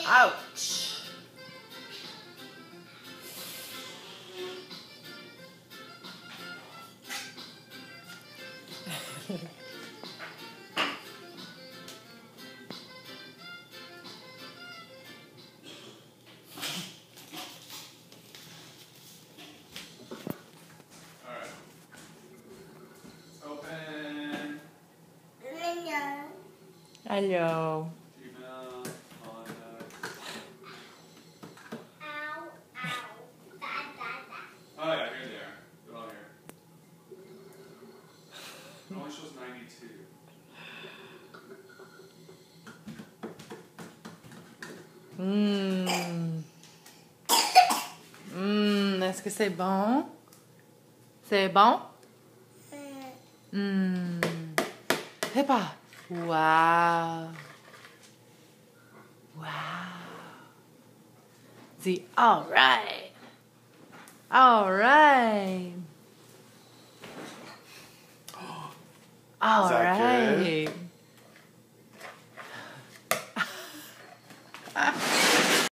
Ouch. Hello. Oh yeah, here they are. They're all here. It only shows 92. Est-ce que c'est bon? C'est bon? Fais pas. Wow. Wow. Dis all right. All right. All Is that right. good?